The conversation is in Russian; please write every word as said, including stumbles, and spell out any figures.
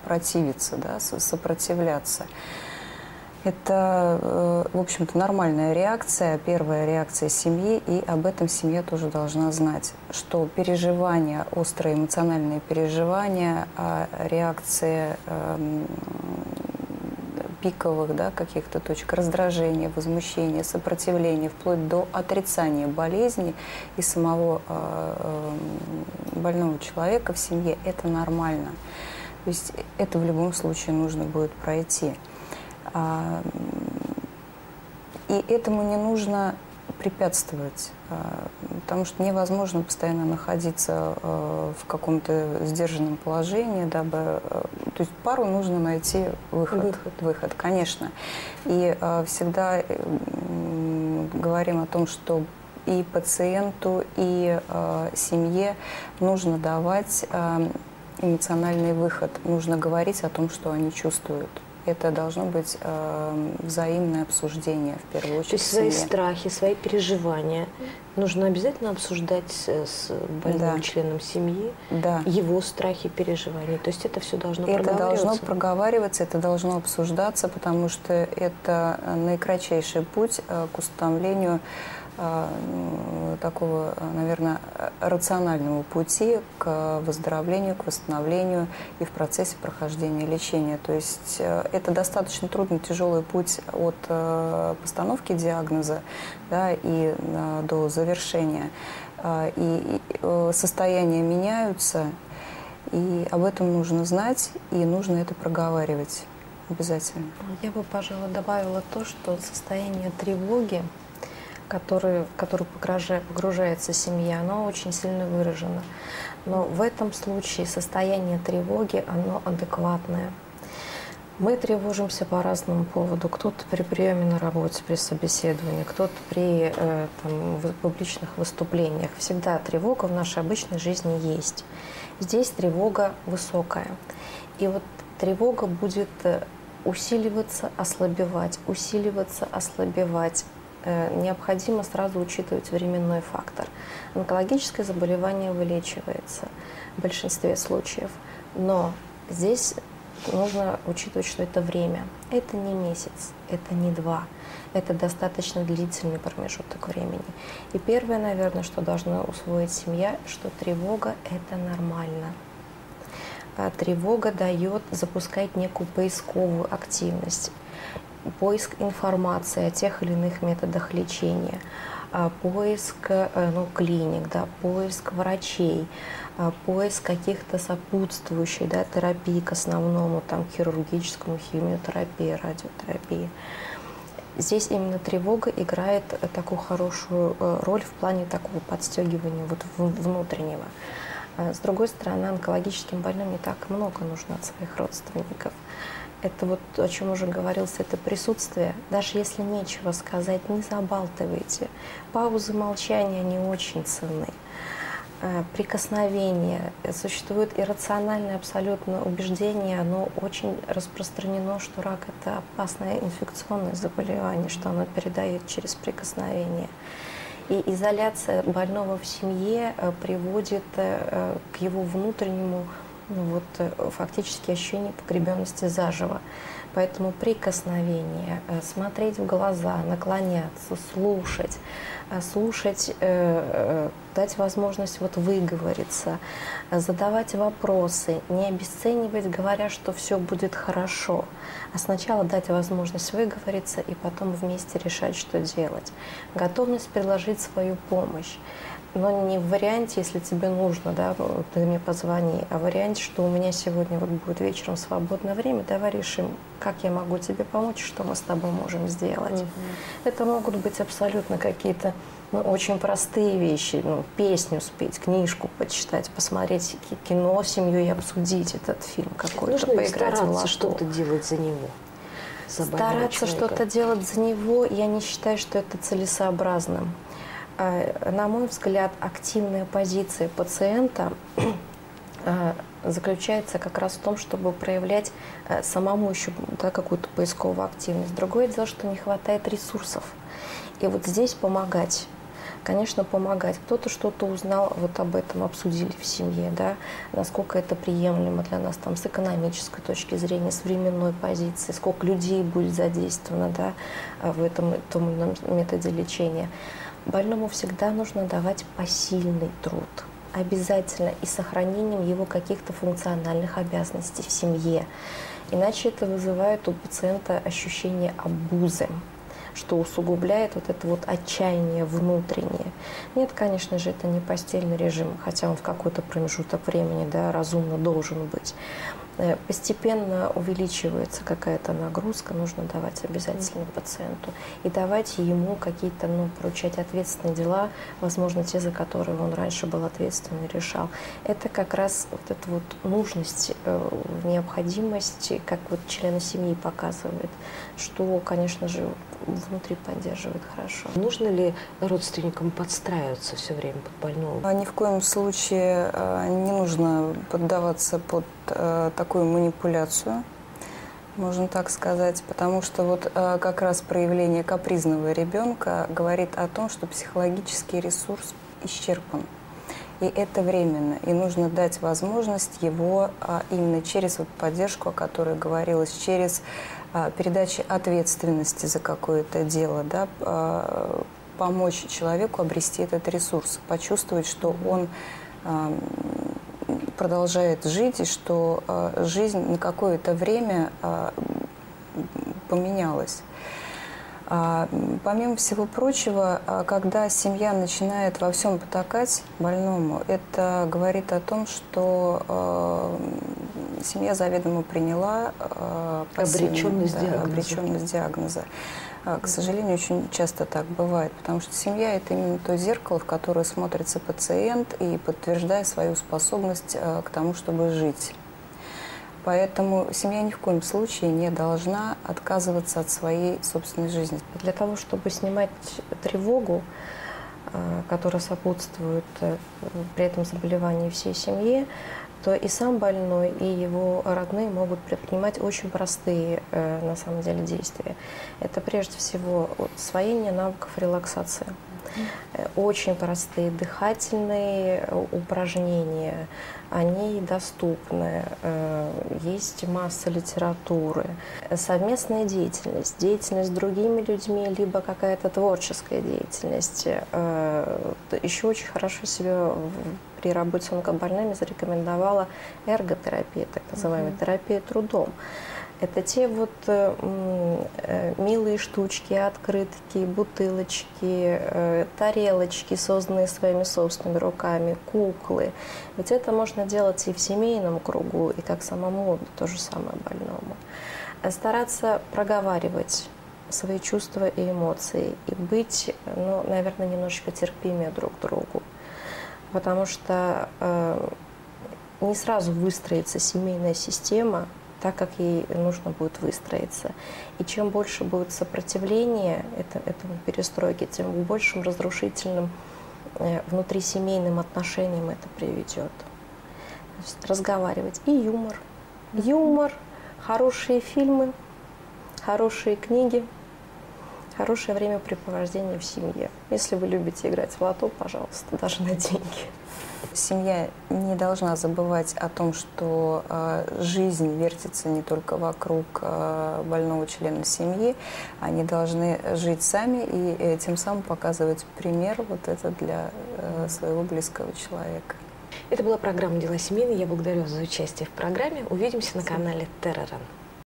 противиться, да, сопротивляться. Это, в общем-то, нормальная реакция, первая реакция семьи, и об этом семья тоже должна знать, что переживания, острые эмоциональные переживания, реакции э, пиковых, да, каких-то точек раздражения, возмущения, сопротивления, вплоть до отрицания болезни и самого э, больного человека в семье, это нормально. То есть это в любом случае нужно будет пройти. И этому не нужно препятствовать, потому что невозможно постоянно находиться в каком-то сдержанном положении, дабы... То есть пару нужно найти выход, выход, выход, конечно. И всегда говорим о том, что и пациенту, и семье нужно давать эмоциональный выход, нужно говорить о том, что они чувствуют. Это должно быть э, взаимное обсуждение, в первую очередь. То есть свои страхи, свои переживания нужно обязательно обсуждать с больным да. членом семьи, да. его страхи, переживания. То есть это все должно это проговариваться? Это должно проговариваться, это должно обсуждаться, потому что это наикратчайший путь к установлению такого, наверное, рационального пути к выздоровлению, к восстановлению и в процессе прохождения лечения. То есть это достаточно трудный, тяжелый путь от постановки диагноза, да, и до завершения. И состояния меняются, и об этом нужно знать, и нужно это проговаривать обязательно. Я бы, пожалуй, добавила то, что состояние тревоги, который, в который погружается семья, оно очень сильно выражено. Но в этом случае состояние тревоги, оно адекватное. Мы тревожимся по разному поводу. Кто-то при приеме на работе, при собеседовании, кто-то при э, там, публичных выступлениях. Всегда тревога в нашей обычной жизни есть. Здесь тревога высокая. И вот тревога будет усиливаться, ослабевать, усиливаться, ослабевать. Необходимо сразу учитывать временной фактор. Онкологическое заболевание вылечивается в большинстве случаев, но здесь нужно учитывать, что это время. Это не месяц, это не два, это достаточно длительный промежуток времени. И первое, наверное, что должна усвоить семья, что тревога – это нормально. А тревога дает запускать некую поисковую активность. Поиск информации о тех или иных методах лечения, поиск ну, клиник, да, поиск врачей, поиск каких-то сопутствующих да, терапий к основному, там, хирургическому, химиотерапии, радиотерапии. Здесь именно тревога играет такую хорошую роль в плане такого подстегивания вот внутреннего. С другой стороны, онкологическим больным не так много нужно от своих родственников. Это вот, о чем уже говорилось, это присутствие. Даже если нечего сказать, не забалтывайте. Паузы молчания, они очень ценны. Прикосновение. Существует иррациональное абсолютно убеждение, оно очень распространено, что рак – это опасное инфекционное заболевание, что оно передает через прикосновение. И изоляция больного в семье приводит к его внутреннему ну вот, фактически ощущение погребенности заживо. Поэтому прикосновение, смотреть в глаза, наклоняться, слушать, слушать, дать возможность вот выговориться, задавать вопросы, не обесценивать, говоря, что все будет хорошо, а сначала дать возможность выговориться и потом вместе решать, что делать. Готовность предложить свою помощь. Но не в варианте, если тебе нужно, да, ты мне позвони, а в варианте, что у меня сегодня вот будет вечером свободное время, давай решим, как я могу тебе помочь, что мы с тобой можем сделать. Угу. Это могут быть абсолютно какие-то ну, очень простые вещи, ну, песню спеть, книжку почитать, посмотреть кино, семью и обсудить этот фильм какой-то, поиграть в лото. Что-то делать за него. Стараться что-то делать за него, я не считаю, что это целесообразным. На мой взгляд, активная позиция пациента заключается как раз в том, чтобы проявлять самому еще да, какую-то поисковую активность. Другое дело, что не хватает ресурсов. И вот здесь помогать. конечно, помогать. Кто-то что-то узнал, вот об этом обсудили в семье, да, насколько это приемлемо для нас там с экономической точки зрения, с временной позиции, сколько людей будет задействовано, да, в этом том или ином методе лечения. Больному всегда нужно давать посильный труд. Обязательно, и сохранением его каких-то функциональных обязанностей в семье. Иначе это вызывает у пациента ощущение обузы, что усугубляет вот это вот отчаяние внутреннее. Нет, конечно же, это не постельный режим, хотя он в какой-то промежуток времени, да, разумно должен быть. Постепенно увеличивается какая-то нагрузка, нужно давать обязательно пациенту. И давать ему какие-то, ну, поручать ответственные дела, возможно, те, за которые он раньше был ответственный, решал. Это как раз вот эта вот нужность, необходимость, как вот члены семьи показывает, что, конечно же, внутри поддерживает хорошо. Нужно ли родственникам подстраиваться все время под больного? Ни в коем случае не нужно поддаваться под такую манипуляцию, можно так сказать, потому что вот как раз проявление капризного ребенка говорит о том, что психологический ресурс исчерпан. И это временно. И нужно дать возможность его именно через вот поддержку, о которой говорилось, через передачи ответственности за какое-то дело, да, помочь человеку обрести этот ресурс, почувствовать, что он продолжает жить и что жизнь на какое-то время поменялась. Помимо всего прочего, когда семья начинает во всем потакать больному, это говорит о том, что семья заведомо приняла обреченность, да, диагноза. обреченность диагноза. К сожалению, очень часто так бывает, потому что семья – это именно то зеркало, в которое смотрится пациент и подтверждает свою способность к тому, чтобы жить. Поэтому семья ни в коем случае не должна отказываться от своей собственной жизни. Для того, чтобы снимать тревогу, которая сопутствует при этом заболевании всей семьи, то и сам больной, и его родные могут предпринимать очень простые, на самом деле, действия. Это прежде всего освоение навыков релаксации. Очень простые дыхательные упражнения, они доступны, есть масса литературы. Совместная деятельность, деятельность с другими людьми, либо какая-то творческая деятельность. Еще очень хорошо себя при работе с онкобольными зарекомендовала эрготерапия, так называемая терапия трудом. Это те вот э, милые штучки, открытки, бутылочки, э, тарелочки, созданные своими собственными руками, куклы. Ведь это можно делать и в семейном кругу, и как самому то же самое больному. Стараться проговаривать свои чувства и эмоции и быть, ну, наверное, немножечко терпимее друг к другу. Потому что э, не сразу выстроится семейная система так, как ей нужно будет выстроиться. И чем больше будет сопротивления это, этому перестройке, тем большим разрушительным э, внутрисемейным отношениям это приведет. То есть разговаривать. И юмор. Юмор, хорошие фильмы, хорошие книги, хорошее времяпрепровождение в семье. Если вы любите играть в лото, пожалуйста, даже на деньги. Семья не должна забывать о том, что э, жизнь вертится не только вокруг э, больного члена семьи. Они должны жить сами и э, тем самым показывать пример вот это для э, своего близкого человека. Это была программа «Дела семейные». Я благодарю вас за участие в программе. Увидимся на канале Терраран.